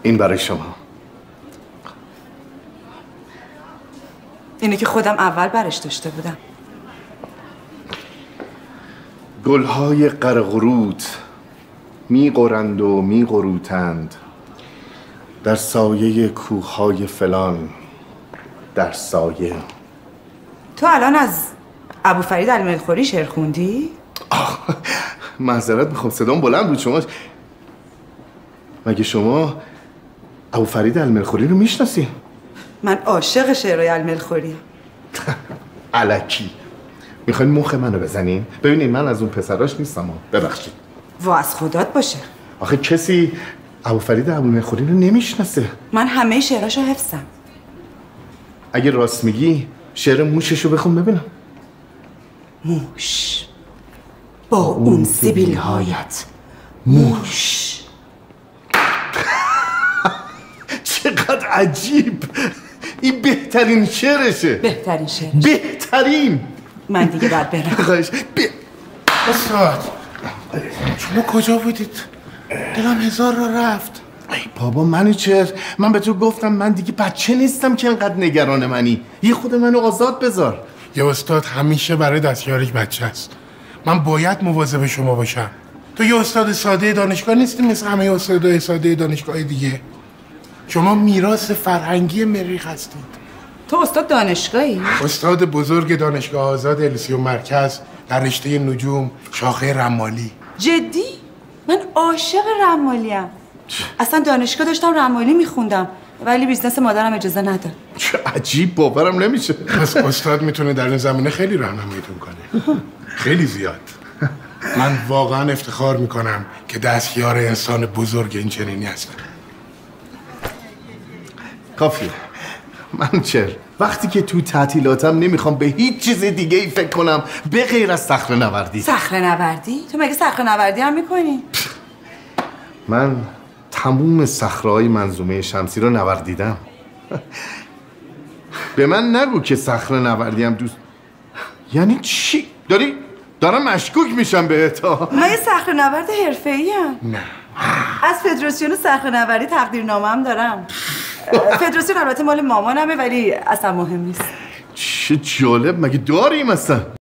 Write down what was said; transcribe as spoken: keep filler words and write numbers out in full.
این برای شما. اینه که خودم اول برش داشته بودم. گلهای قرقروت می‌غرند و می‌غروتند در سایه کوههای فلان، در سایه. تو الان از ابوفرید الملخوری شعر خوندی؟ معذرت میخوام صدام بلند بود. شما مگه شما ابوفرید الملخوری رو میشناسی؟ من عاشق شعرهای الملخوریم. الکی میخواین مخ منو بزنین؟ ببینید من از اون پسراش نیستم. ببخشید. وا از خدات باشه. آخه کسی ابوفرید الملخوری رو نمیشناسه. من همه شعراشو حفظم. اگه راست میگی شعر موششو بخون ببینم. موش با اون سیبیل‌هایت موش. چقدر عجیب. این بهترین شعرشه. بهترین شعرش. بهترین. من دیگه باید برم. خواهش ب... استاد شما کجا بودید؟ دلم هزار را رفت. ای بابا منوچهر، من به تو گفتم من دیگه بچه نیستم که انقدر نگران منی. یه خود منو آزاد بذار. یه استاد همیشه برای دستیارش بچه است. من باید مواظب شما باشم. تو یه استاد ساده دانشگاه نیستی مثل همه استادای ساده دانشگاه دیگه. شما میراث فرهنگی مریخ هستید. تو استاد دانشگاهی؟ استاد بزرگ دانشگاه آزاد الیسیوم مرکز در رشته نجوم شاخه رمالی. جدی؟ من عاشق رمالیم. اصلا دانشگاه داشتم رمالی میخوندم ولی بیزنس مادرم اجازه نداد. چه عجیب، باورم نمیشه. پس استاد میتونه در این زمینه خیلی راهنماییتون کنه. خیلی زیاد. من واقعا افتخار میکنم که دستیار انسان بزرگ این چنینی هستم. کافیه. منوچهر، وقتی که تو تعطیلاتم نمیخوام به هیچ چیز دیگه ای فکر کنم به غیر از صخره نوردی. صخره نوردی؟ تو مگه صخره نوردی هم میکنی؟ من تموم صخره‌های منظومه شمسی رو نوردیدم. به من نگو که صخره نوردی هم دوست. یعنی چی؟ داری؟ دارم مشکوک میشم بهت. من یه صخره نورد حرفه‌ای ام. نه. از فدراسیون صخره نوردی تقدیرنامه هم دارم. فدراسیون البته مال مامانمه ولی اصلا مهم نیست. چه جالب، مگه داریم اصلا؟